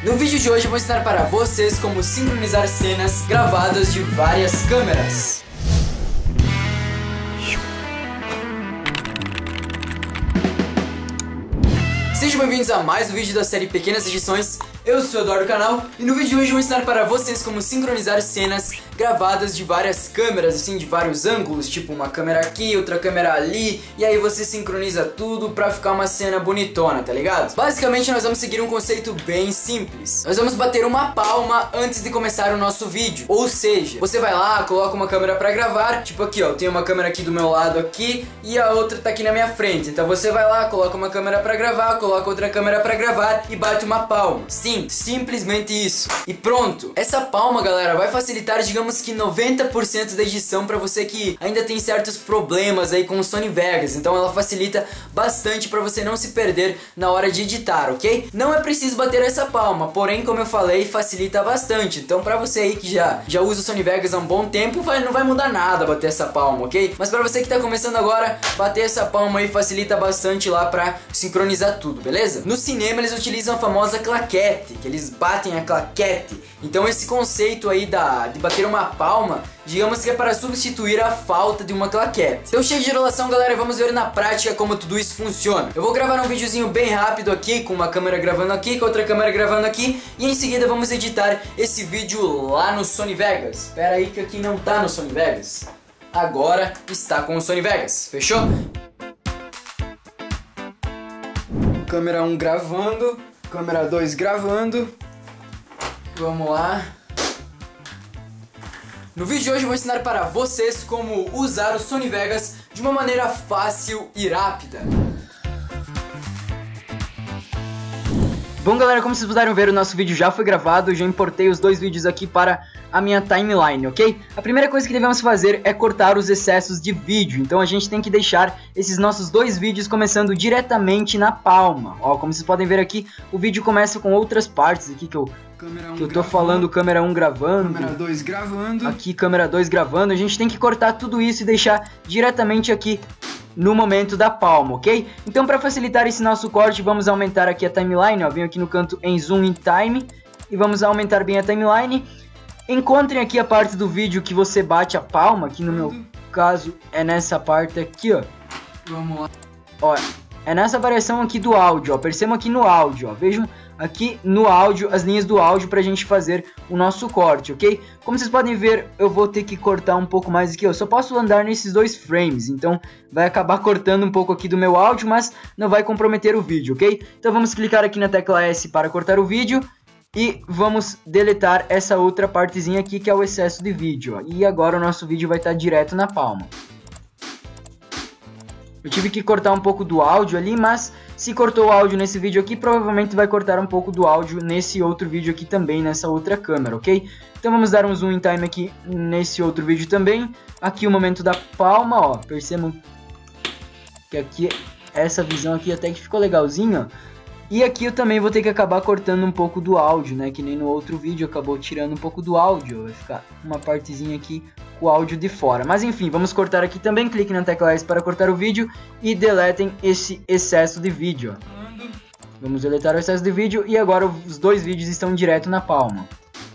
No vídeo de hoje eu vou ensinar para vocês como sincronizar cenas gravadas de várias câmeras. Sejam bem-vindos a mais um vídeo da série Pequenas Edições. Eu sou o Eduardo do canal e no vídeo de hoje eu vou ensinar para vocês como sincronizar cenas gravadas de várias câmeras, assim, de vários ângulos, tipo uma câmera aqui, outra câmera ali, e aí você sincroniza tudo pra ficar uma cena bonitona, tá ligado? Basicamente nós vamos seguir um conceito bem simples. Nós vamos bater uma palma antes de começar o nosso vídeo, ou seja, você vai lá, coloca uma câmera pra gravar, tipo aqui ó, eu tenho uma câmera aqui do meu lado aqui e a outra tá aqui na minha frente, então você vai lá, coloca uma câmera pra gravar, coloca outra câmera pra gravar e bate uma palma. Sim, simplesmente isso. E pronto. Essa palma, galera, vai facilitar, digamos que 90% da edição pra você que ainda tem certos problemas aí com o Sony Vegas. Então ela facilita bastante pra você não se perder na hora de editar, ok? Não é preciso bater essa palma, porém, como eu falei, facilita bastante. Então pra você aí que já usa o Sony Vegas há um bom tempo, não vai mudar nada bater essa palma, ok? Mas pra você que tá começando agora, bater essa palma aí facilita bastante lá pra sincronizar tudo, beleza? No cinema eles utilizam a famosa claquete, que eles batem a claquete. Então esse conceito aí de bater uma palma, digamos que é para substituir a falta de uma claquete. Então chega de enrolação, galera, vamos ver na prática como tudo isso funciona. Eu vou gravar um videozinho bem rápido aqui, com uma câmera gravando aqui, com outra câmera gravando aqui, e em seguida vamos editar esse vídeo lá no Sony Vegas. Espera aí que aqui não tá no Sony Vegas. Agora está com o Sony Vegas, fechou? Câmera 1 gravando, câmera 2 gravando. Vamos lá. No vídeo de hoje eu vou ensinar para vocês como usar o Sony Vegas de uma maneira fácil e rápida. Bom, galera, como vocês puderam ver, o nosso vídeo já foi gravado. Eu já importei os dois vídeos aqui para a minha timeline, ok? A primeira coisa que devemos fazer é cortar os excessos de vídeo. Então a gente tem que deixar esses nossos dois vídeos começando diretamente na palma. Ó, como vocês podem ver aqui, o vídeo começa com outras partes aqui que eu tô falando, câmera 1 gravando, câmera 2 gravando, aqui câmera 2 gravando. A gente tem que cortar tudo isso e deixar diretamente aqui no momento da palma, ok? Então para facilitar esse nosso corte, vamos aumentar aqui a timeline, ó, venho aqui no canto em Zoom in Time e vamos aumentar bem a timeline. Encontrem aqui a parte do vídeo que você bate a palma, que no meu caso é nessa parte aqui, ó. Vamos lá. Ó, é nessa variação aqui do áudio, ó, percebam aqui no áudio, ó, vejam aqui no áudio, as linhas do áudio pra gente fazer o nosso corte, ok? Como vocês podem ver, eu vou ter que cortar um pouco mais aqui, eu só posso andar nesses dois frames, então vai acabar cortando um pouco aqui do meu áudio, mas não vai comprometer o vídeo, ok? Então vamos clicar aqui na tecla S para cortar o vídeo e vamos deletar essa outra partezinha aqui que é o excesso de vídeo, ó. E agora o nosso vídeo vai estar direto na palma. Eu tive que cortar um pouco do áudio ali, mas se cortou o áudio nesse vídeo aqui, provavelmente vai cortar um pouco do áudio nesse outro vídeo aqui também, nessa outra câmera, ok? Então vamos dar um zoom in time aqui nesse outro vídeo também. Aqui o momento da palma, ó, percebam que aqui, essa visão aqui até que ficou legalzinha, ó. E aqui eu também vou ter que acabar cortando um pouco do áudio, né? Que nem no outro vídeo acabou tirando um pouco do áudio. Vai ficar uma partezinha aqui com o áudio de fora. Mas enfim, vamos cortar aqui também. Clique na tecla S para cortar o vídeo e deletem esse excesso de vídeo. Vamos deletar o excesso de vídeo e agora os dois vídeos estão direto na palma.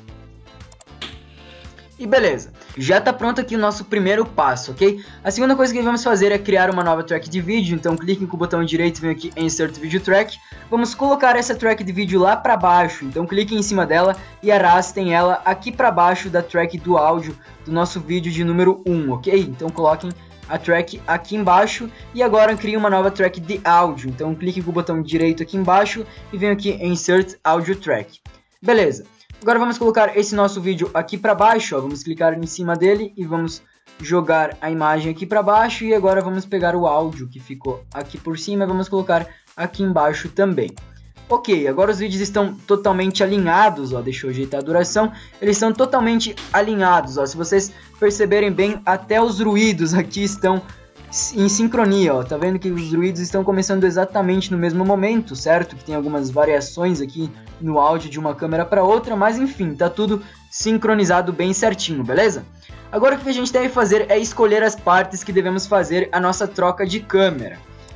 E beleza, já tá pronto aqui o nosso primeiro passo, ok? A segunda coisa que vamos fazer é criar uma nova track de vídeo, então cliquem com o botão direito e venham aqui em Insert Video Track. Vamos colocar essa track de vídeo lá pra baixo, então cliquem em cima dela e arrastem ela aqui pra baixo da track do áudio do nosso vídeo de número 1, ok? Então coloquem a track aqui embaixo e agora criem uma nova track de áudio, então cliquem com o botão direito aqui embaixo e venham aqui em Insert Audio Track. Beleza. Agora vamos colocar esse nosso vídeo aqui para baixo, ó, vamos clicar em cima dele e vamos jogar a imagem aqui para baixo e agora vamos pegar o áudio que ficou aqui por cima e vamos colocar aqui embaixo também. Ok, agora os vídeos estão totalmente alinhados, ó, deixa eu ajeitar a duração, eles estão totalmente alinhados, ó, se vocês perceberem bem, até os ruídos aqui estão em sincronia, ó, tá vendo que os ruídos estão começando exatamente no mesmo momento, certo? Que tem algumas variações aqui no áudio de uma câmera para outra, mas enfim, tá tudo sincronizado bem certinho, beleza? Agora o que a gente deve fazer é escolher as partes que devemos fazer a nossa troca de câmera.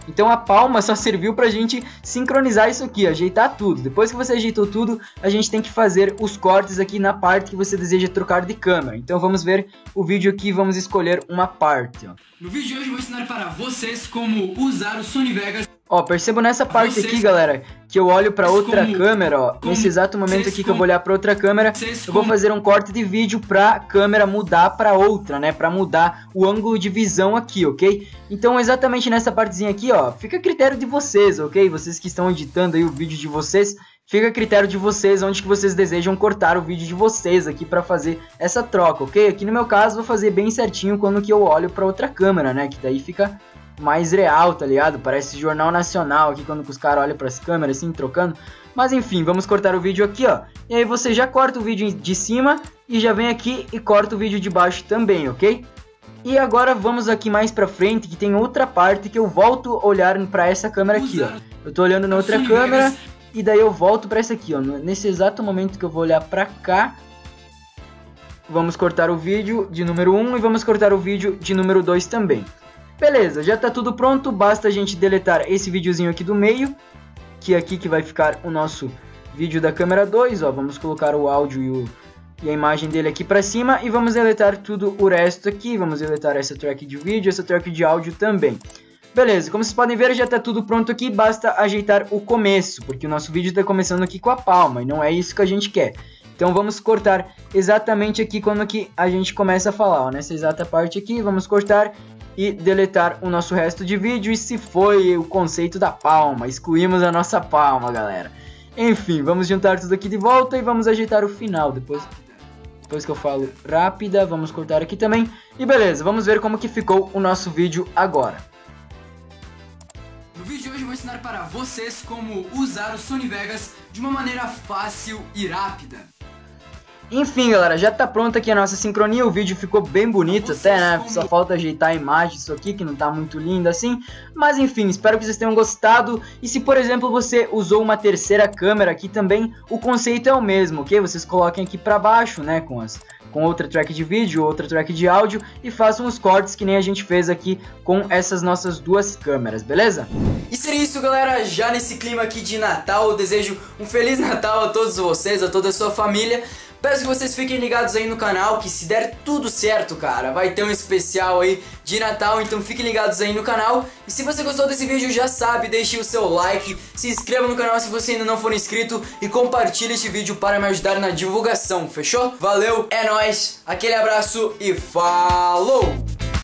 Então a palma só serviu pra gente sincronizar isso aqui, ajeitar tudo. Depois que você ajeitou tudo, a gente tem que fazer os cortes aqui na parte que você deseja trocar de câmera. Então vamos ver o vídeo aqui, vamos escolher uma parte, ó. No vídeo de hoje eu vou ensinar para vocês como usar o Sony Vegas. Ó, percebo nessa parte aqui, galera, que eu olho pra outra câmera, ó. Nesse exato momento aqui que eu vou olhar pra outra câmera, eu vou fazer um corte de vídeo pra câmera mudar pra outra, né? Pra mudar o ângulo de visão aqui, ok? Então, exatamente nessa partezinha aqui, ó, fica a critério de vocês, ok? Vocês que estão editando aí o vídeo de vocês, fica a critério de vocês onde que vocês desejam cortar o vídeo de vocês aqui pra fazer essa troca, ok? Aqui no meu caso, vou fazer bem certinho quando que eu olho pra outra câmera, né? Que daí fica mais real, tá ligado? Parece Jornal Nacional aqui quando os caras olham pras câmeras assim, trocando. Mas enfim, vamos cortar o vídeo aqui, ó. E aí você já corta o vídeo de cima e já vem aqui e corta o vídeo de baixo também, ok? E agora vamos aqui mais pra frente, que tem outra parte que eu volto a olhar pra essa câmera aqui, ó. Eu tô olhando na outra câmera e daí eu volto pra essa aqui, ó. Nesse exato momento que eu vou olhar pra cá, vamos cortar o vídeo de número 1 e vamos cortar o vídeo de número 2 também. Beleza, já tá tudo pronto, basta a gente deletar esse videozinho aqui do meio, que é aqui que vai ficar o nosso vídeo da câmera 2, ó, vamos colocar o áudio e a imagem dele aqui pra cima e vamos deletar tudo o resto aqui, vamos deletar essa track de vídeo, essa track de áudio também. Beleza, como vocês podem ver já tá tudo pronto aqui, basta ajeitar o começo, porque o nosso vídeo tá começando aqui com a palma e não é isso que a gente quer. Então vamos cortar exatamente aqui quando que a gente começa a falar, ó, nessa exata parte aqui, vamos cortar e deletar o nosso resto de vídeo. E se foi o conceito da palma, excluímos a nossa palma, galera. Enfim, vamos juntar tudo aqui de volta e vamos ajeitar o final. Depois que eu falo rápida, vamos cortar aqui também. E beleza, vamos ver como que ficou o nosso vídeo agora. No vídeo de hoje eu vou ensinar para vocês como usar o Sony Vegas de uma maneira fácil e rápida. Enfim, galera, já tá pronta aqui a nossa sincronia, o vídeo ficou bem bonito até, né? Só falta ajeitar a imagem, isso aqui, que não tá muito lindo assim. Mas enfim, espero que vocês tenham gostado. E se, por exemplo, você usou uma terceira câmera aqui também, o conceito é o mesmo, ok? Vocês coloquem aqui pra baixo, né, com outra track de vídeo, outra track de áudio e façam os cortes que nem a gente fez aqui com essas nossas duas câmeras, beleza? E seria isso, galera, já nesse clima aqui de Natal, eu desejo um Feliz Natal a todos vocês, a toda a sua família. Peço que vocês fiquem ligados aí no canal, que se der tudo certo, cara, vai ter um especial aí de Natal, então fiquem ligados aí no canal. E se você gostou desse vídeo, já sabe, deixe o seu like, se inscreva no canal se você ainda não for inscrito e compartilhe este vídeo para me ajudar na divulgação, fechou? Valeu, é nóis, aquele abraço e falou!